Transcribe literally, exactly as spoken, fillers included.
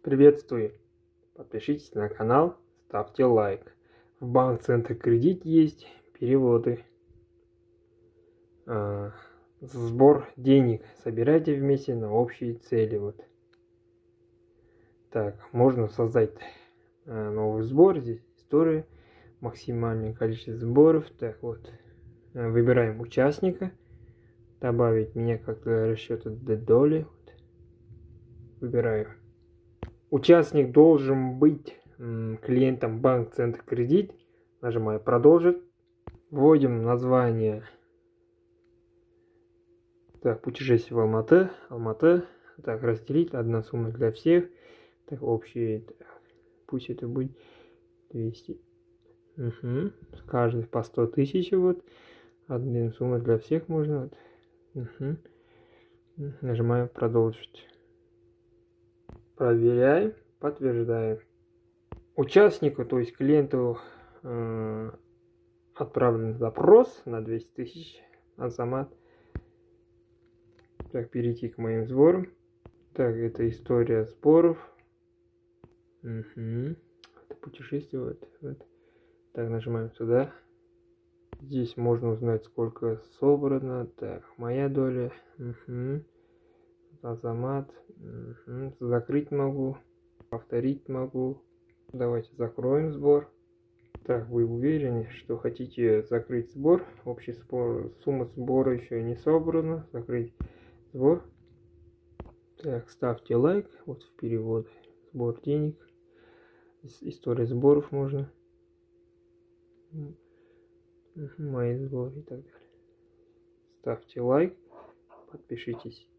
Приветствую! Подпишитесь на канал, ставьте лайк. В банк Центр Кредит есть переводы. А, сбор денег. Собирайте вместе на общие цели. Вот. Так, можно создать а, новый сбор. Здесь история. Максимальное количество сборов. Так вот. Выбираем участника. Добавить меня как для расчета доли. Вот. Выбираю. Участник должен быть клиентом банк Центр Кредит. Нажимаю продолжить. Вводим название. Так, путешествие в Алматы. Алматы. Так, разделить. Одна сумма для всех. Так, общие. Пусть это будет двести. Угу. Каждый по сто тысяч. Вот. Одна сумма для всех можно. Угу. Нажимаем продолжить. Проверяем. Подтверждаем. Участнику, то есть клиенту, э, отправлен запрос на двести тысяч Азамат. Так, перейти к моим сборам. Так, это история сборов. Угу. Это путешествие. Вот, вот. Так, нажимаем сюда. Здесь можно узнать, сколько собрано. Так, моя доля. Угу. Азамат. Угу. Закрыть могу. Повторить могу. Давайте закроем сбор. Так, вы уверены, что хотите закрыть сбор? Общий сбор, сумма сбора еще не собрана. Закрыть сбор. Так, ставьте лайк. Вот в перевод. Сбор денег. История сборов можно. Мои сборы и так далее. Ставьте лайк. Подпишитесь.